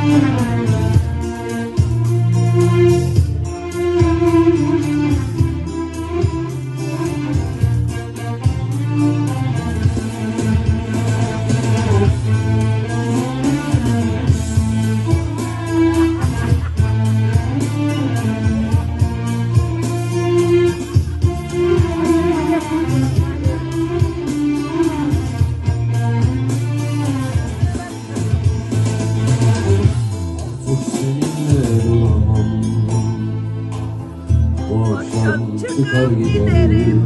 Çıkar giderim,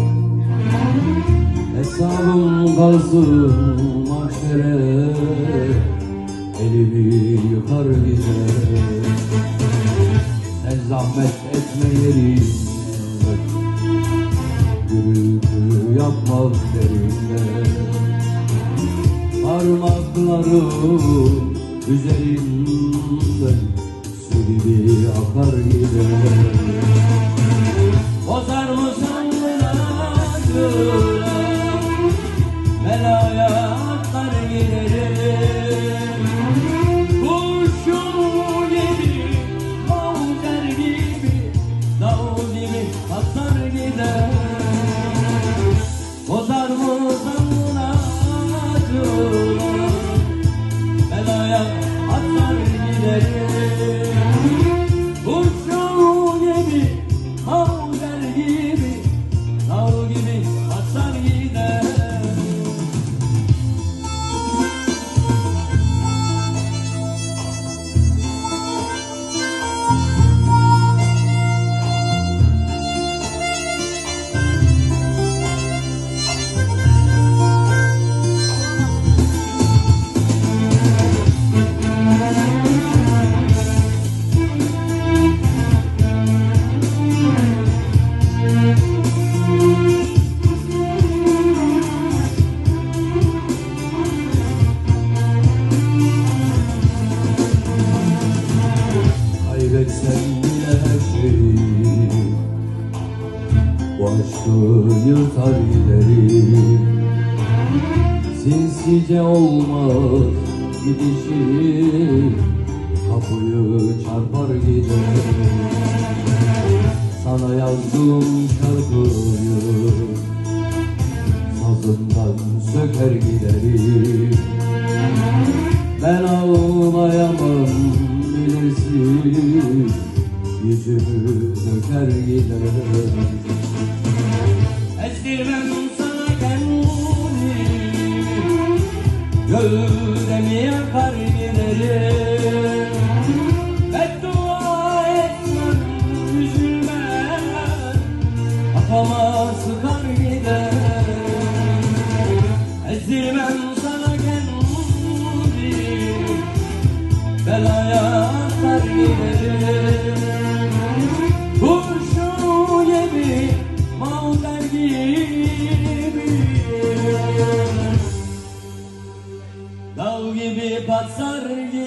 hesabım kalsın mahşere, elimi yıkar giderim. Sen zahmet etme yerim, gürültü yapmak derinle. Parmaklarım üzerimden su gibi akar giderim. Bozar mısın acılar, belaya atlar giderim. Kurşun gibi, mavzer gibi, dağ gibi atlar giderim. Bozar mısın acılar, belaya atlar giderim. Kurşun gibi, mavzer gibi, dağ gibi atlar gider. Kaybetsem bile her şeyi, bu aşkı yırtar giderim. Sinsice olmaz gidişi, kapıyı çarpar giderim. Sana yazdığım şarkıyı sazından söker giderim. Ben ağlayamam bilirsin, yüzümü döker giderim. Ezdirmem sana kendimi, gövdemi yakar giderim. Beddua etmem, üzülmem, kafama sıkar giderim. Ezdirmem sana kendimi, belaya atlar giderim. Kurşun gibi, mavzer gibi, dağ gibi patlar giderim.